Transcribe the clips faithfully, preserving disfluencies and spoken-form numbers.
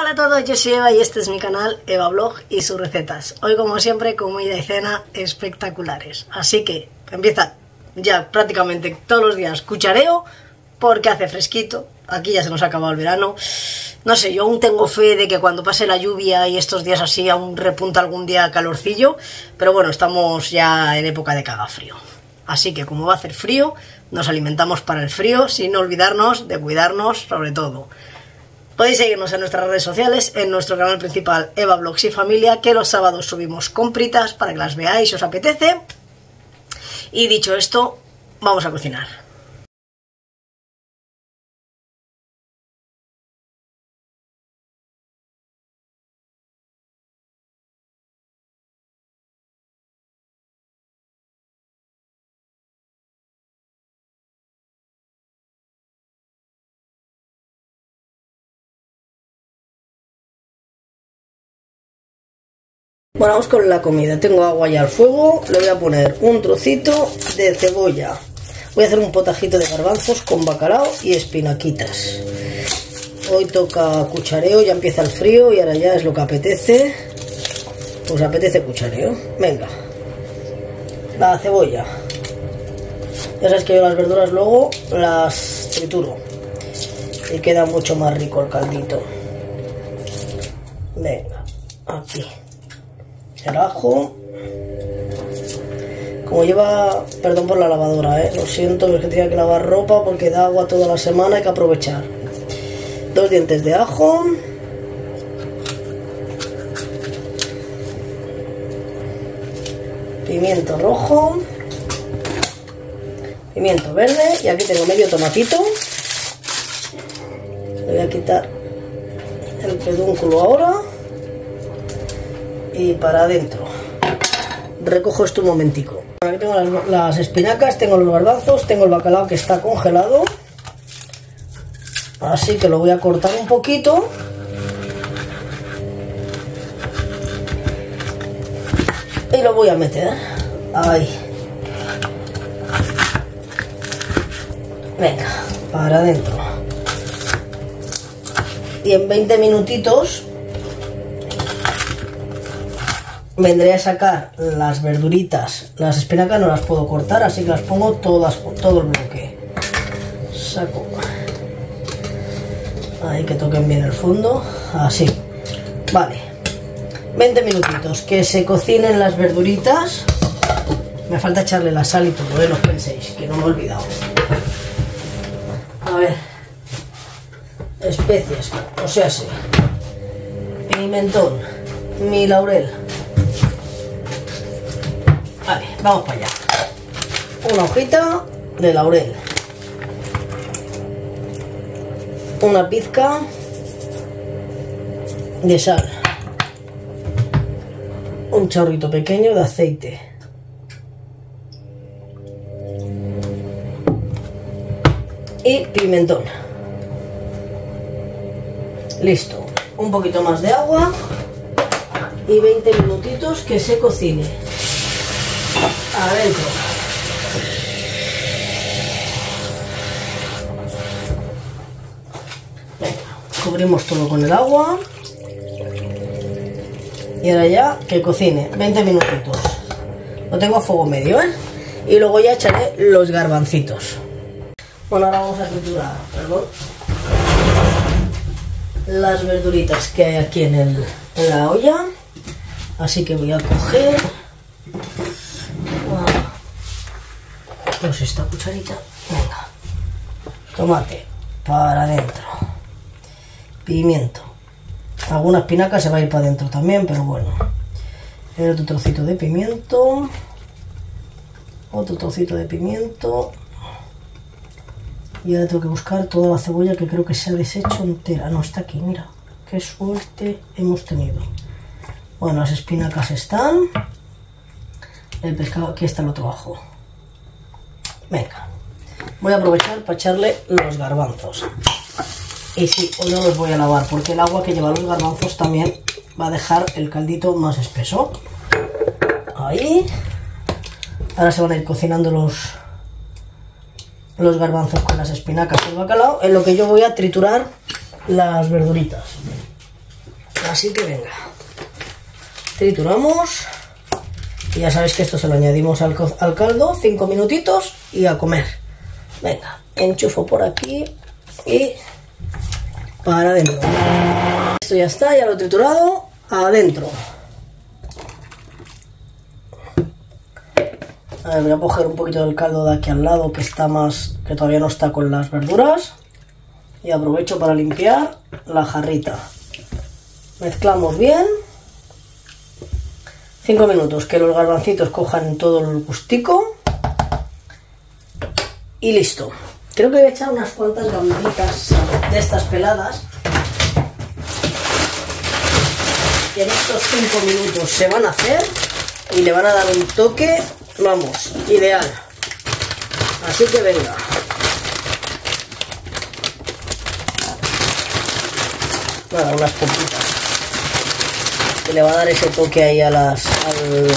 Hola a todos, yo soy Eva y este es mi canal Eva Blog y sus recetas. Hoy, como siempre, comida y cena espectaculares. Así que empieza ya prácticamente todos los días cuchareo porque hace fresquito. Aquí ya se nos ha acabado el verano. No sé, yo aún tengo fe de que cuando pase la lluvia y estos días así aún repunta algún día calorcillo. Pero bueno, estamos ya en época de cagafrío. Así que como va a hacer frío, nos alimentamos para el frío sin olvidarnos de cuidarnos sobre todo. Podéis seguirnos en nuestras redes sociales, en nuestro canal principal Eva Blogs y Familia, que los sábados subimos compritas para que las veáis si os apetece. Y dicho esto, vamos a cocinar. Bueno, vamos con la comida. Tengo agua ya al fuego, le voy a poner un trocito de cebolla. Voy a hacer un potajito de garbanzos con bacalao y espinaquitas. Hoy toca cuchareo, ya empieza el frío y ahora ya es lo que apetece. Pues apetece cuchareo. Venga. La cebolla. Ya sabes que yo las verduras luego las trituro y queda mucho más rico el caldito. Venga, aquí. El ajo, como lleva, perdón por la lavadora, ¿eh? Lo siento, es que tenía que lavar ropa porque da agua toda la semana, hay que aprovechar. Dos dientes de ajo, pimiento rojo, pimiento verde y aquí tengo medio tomatito. Le voy a quitar el pedúnculo ahora. Y para adentro. Recojo esto un momentico. Aquí tengo las, las espinacas, tengo los garbanzos, tengo el bacalao que está congelado. Así que lo voy a cortar un poquito. Y lo voy a meter. Ahí. Venga, para adentro. Y en veinte minutitos vendré a sacar las verduritas. Las espinacas no las puedo cortar, así que las pongo todas, todo el bloque. Saco. Ahí, que toquen bien el fondo. Así. Vale. veinte minutitos. Que se cocinen las verduritas. Me falta echarle la sal y todo, ¿eh? No os penséis, que no me he olvidado. A ver. Especies. O sea, sí. Pimentón. Mi laurel. Vale, vamos para allá. Una hojita de laurel. Una pizca de sal. Un chorrito pequeño de aceite. Y pimentón. Listo. Un poquito más de agua. Y veinte minutitos que se cocine. Adentro. Venga, cubrimos todo con el agua. Y ahora ya que cocine veinte minutitos. Lo tengo a fuego medio, ¿eh? Y luego ya echaré los garbancitos. Bueno, ahora vamos a triturar, perdón, las verduritas que hay aquí en, el, en la olla. Así que voy a coger pues esta cucharita. Venga. Tomate para adentro. Pimiento. Alguna espinaca se va a ir para adentro también, pero bueno. El otro trocito de pimiento. Otro trocito de pimiento. Y ahora tengo que buscar toda la cebolla que creo que se ha deshecho entera. No, está aquí, mira. Qué suerte hemos tenido. Bueno, las espinacas están. El pescado, aquí está el otro ajo. Venga, voy a aprovechar para echarle los garbanzos. Y sí, hoy no los voy a lavar porque el agua que lleva los garbanzos también va a dejar el caldito más espeso. Ahí. Ahora se van a ir cocinando los, los garbanzos con las espinacas y el bacalao, en lo que yo voy a triturar las verduritas. Así que venga, trituramos y ya sabéis que esto se lo añadimos al, al caldo, cinco minutitos y a comer. Venga, enchufo por aquí y para adentro. Esto ya está, ya lo he triturado, adentro. A ver, voy a coger un poquito del caldo de aquí al lado que está más, que todavía no está con las verduras, y aprovecho para limpiar la jarrita. Mezclamos bien. cinco minutos, que los garbancitos cojan todo el gustico. Y listo. Creo que voy a echar unas cuantas gambitas de estas peladas. Y en estos cinco minutos se van a hacer y le van a dar un toque, vamos, ideal. Así que venga. Nada, unas poquitas. Que le va a dar ese toque ahí a las al,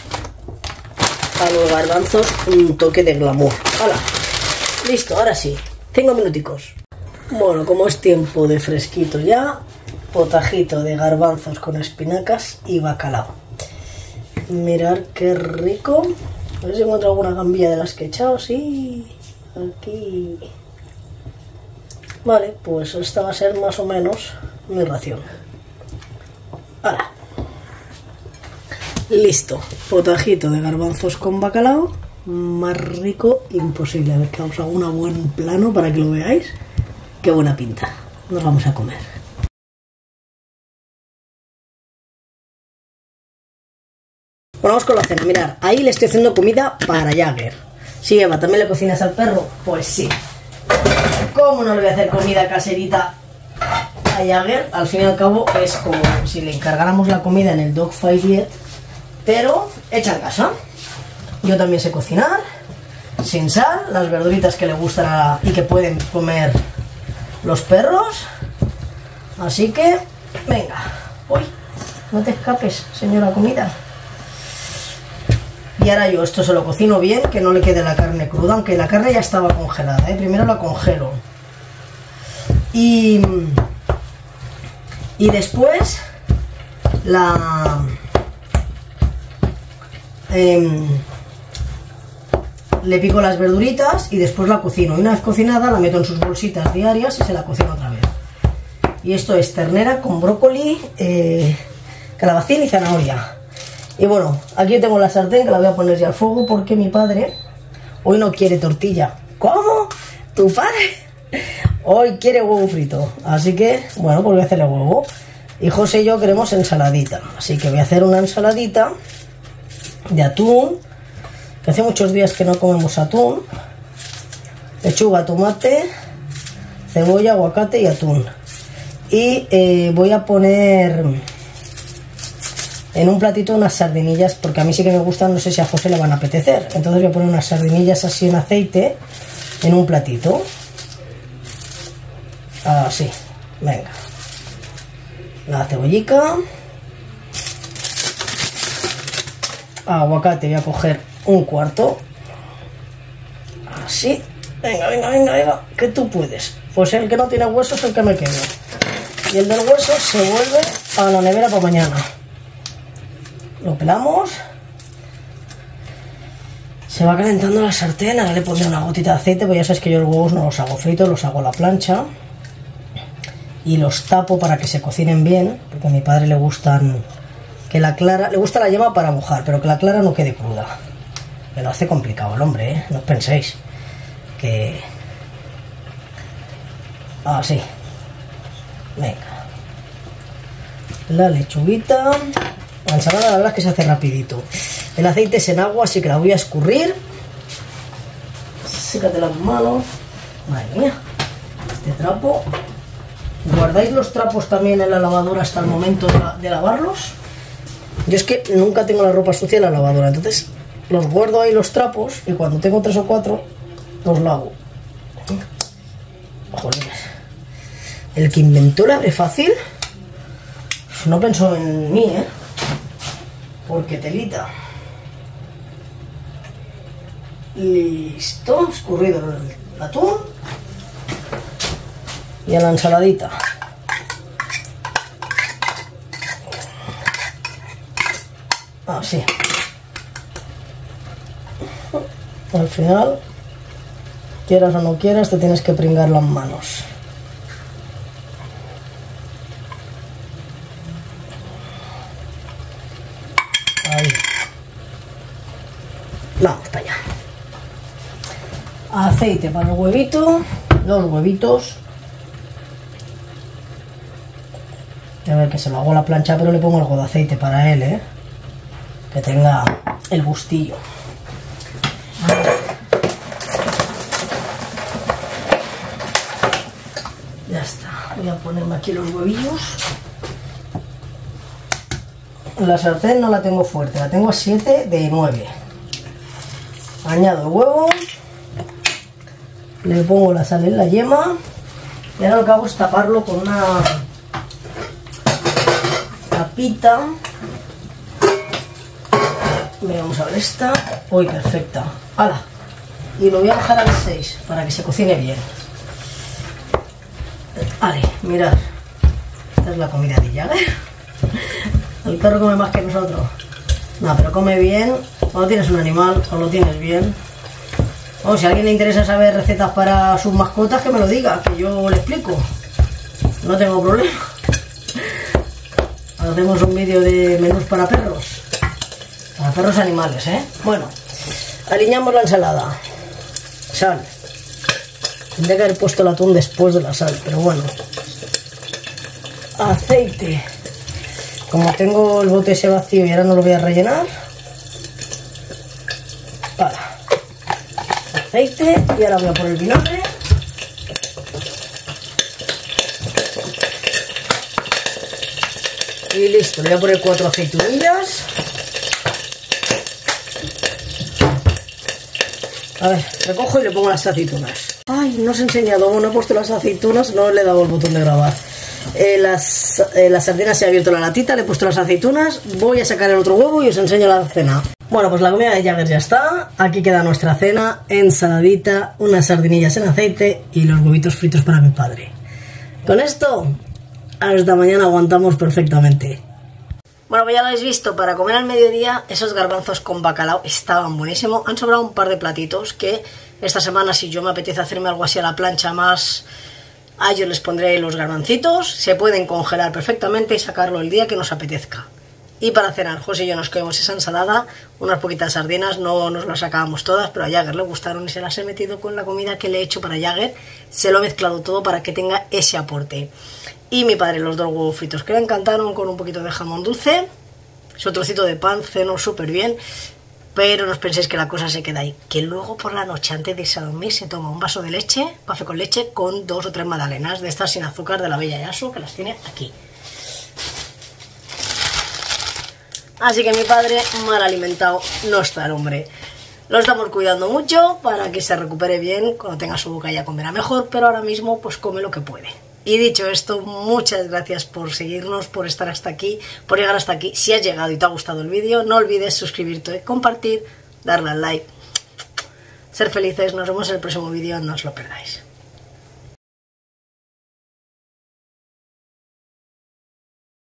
a los garbanzos, un toque de glamour. ¡Hala! Listo, ahora sí, cinco minuticos. Bueno, como es tiempo de fresquito ya, potajito de garbanzos con espinacas y bacalao. Mirad qué rico. A ver si encuentro alguna gambilla de las que he echado. Sí, aquí. Vale, pues esta va a ser más o menos mi ración. Ahora. Listo, potajito de garbanzos con bacalao, más rico imposible. A ver que os hago un buen plano para que lo veáis. Qué buena pinta. Nos vamos a comer. Bueno, vamos con la cena. Mirad, ahí le estoy haciendo comida para Jagger. Sí, Eva, ¿también le cocinas al perro? Pues sí. ¿Cómo no le voy a hacer comida caserita a Jagger? Al fin y al cabo es como si le encargáramos la comida en el Dog Fight Diet, pero hecha en casa. Yo también sé cocinar, sin sal, las verduritas que le gustan a, y que pueden comer los perros. Así que, venga. Uy, no te escapes, señora comida. Y ahora yo esto se lo cocino bien, que no le quede la carne cruda, aunque la carne ya estaba congelada, ¿eh? Primero la congelo. Y, y después la... Eh, le pico las verduritas y después la cocino. Y una vez cocinada la meto en sus bolsitas diarias y se la cocino otra vez. Y esto es ternera con brócoli, eh, calabacín y zanahoria. Y bueno, aquí tengo la sartén que la voy a poner ya al fuego porque mi padre hoy no quiere tortilla. ¿Cómo? ¿Tu padre? Hoy quiere huevo frito. Así que, bueno, pues voy a hacerle huevo. Y José y yo queremos ensaladita. Así que voy a hacer una ensaladita de atún, que hace muchos días que no comemos atún. Lechuga, tomate, cebolla, aguacate y atún. Y eh, voy a poner en un platito unas sardinillas, porque a mí sí que me gustan, no sé si a José le van a apetecer. Entonces voy a poner unas sardinillas así en aceite en un platito. Así, venga. La cebollica. Aguacate voy a coger un cuarto. Así. Venga, venga, venga, venga, que tú puedes. Pues el que no tiene hueso es el que me quedo. Y el del hueso se vuelve a la nevera para mañana. Lo pelamos. Se va calentando la sartén. Ahora le pondré una gotita de aceite, porque ya sabes que yo los huevos no los hago fritos, los hago a la plancha. Y los tapo para que se cocinen bien, porque a mi padre le gustan que la clara, le gusta la yema para mojar, pero que la clara no quede cruda. Me lo hace complicado el hombre, ¿eh? No os penséis que... Así. Venga. La lechuguita. La ensalada la verdad es que se hace rapidito. El aceite es en agua, así que la voy a escurrir. Sécate las manos. Madre mía. Este trapo. ¿Guardáis los trapos también en la lavadora hasta el momento de, la, de lavarlos? Yo es que nunca tengo la ropa sucia en la lavadora, entonces los guardo ahí los trapos y cuando tengo tres o cuatro los lavo. Joder. El que inventó el abre fácil no pensó en mí, ¿eh? Porque telita. Listo, escurrido el atún. Y a la ensaladita. Así. Al final, quieras o no quieras, te tienes que pringar las manos. Ahí. Vamos para allá. Aceite para el huevito, los huevitos. A ver, que se lo hago a la plancha, pero le pongo algo de aceite para él, ¿eh? Que tenga el gustillo. Ya está. Voy a ponerme aquí los huevillos. La sartén no la tengo fuerte, la tengo a siete de nueve. Añado el huevo. Le pongo la sal en la yema. Y ahora lo que hago es taparlo con una tapita. Vamos a ver esta. Uy, perfecta. ¡Hala! Y lo voy a bajar al seis para que se cocine bien. Vale, mirad. Esta es la comida de Jagger. El perro come más que nosotros. No, pero come bien. Cuando tienes un animal, o lo tienes bien. O si a alguien le interesa saber recetas para sus mascotas, que me lo diga, que yo le explico. No tengo problema. Hacemos un vídeo de menús para perros. Para perros animales, ¿eh? Bueno, aliñamos la ensalada. Sal. Tendría que haber puesto el atún después de la sal, pero bueno. Aceite. Como tengo el bote ese vacío y ahora no lo voy a rellenar. Para. Aceite. Y ahora voy a poner el vinagre. Y listo, le voy a poner cuatro aceitunillas. A ver, recojo y le pongo las aceitunas. Ay, no os he enseñado, bueno, he puesto las aceitunas, no le he dado el botón de grabar. Eh, las, eh, las sardinas se ha abierto la latita, le he puesto las aceitunas, voy a sacar el otro huevo y os enseño la cena. Bueno, pues la comida de Jagger ya está. Aquí queda nuestra cena, ensaladita, unas sardinillas en aceite y los huevitos fritos para mi padre. Con esto, hasta mañana aguantamos perfectamente. Bueno, pues ya lo habéis visto, para comer al mediodía esos garbanzos con bacalao estaban buenísimos. Han sobrado un par de platitos que esta semana, si yo me apetece hacerme algo así a la plancha más, a ellos les pondré los garbancitos. Se pueden congelar perfectamente y sacarlo el día que nos apetezca. Y para cenar, José y yo nos comemos esa ensalada, unas poquitas sardinas, no nos las sacábamos todas, pero a Jagger le gustaron y se las he metido con la comida que le he hecho para Jagger. Se lo he mezclado todo para que tenga ese aporte. Y mi padre los dos huevos fritos que le encantaron con un poquito de jamón dulce. Su trocito de pan cenó súper bien. Pero no os penséis que la cosa se queda ahí. Que luego por la noche antes de irse a dormir se toma un vaso de leche, café con leche, con dos o tres magdalenas de estas sin azúcar de la Bella Yasu, que las tiene aquí. Así que mi padre, mal alimentado, no está el hombre. Lo estamos cuidando mucho para que se recupere bien. Cuando tenga su boca ya comerá mejor, pero ahora mismo pues come lo que puede. Y dicho esto, muchas gracias por seguirnos, por estar hasta aquí, por llegar hasta aquí. Si has llegado y te ha gustado el vídeo, no olvides suscribirte, compartir, darle al like. Ser felices, nos vemos en el próximo vídeo, no os lo perdáis.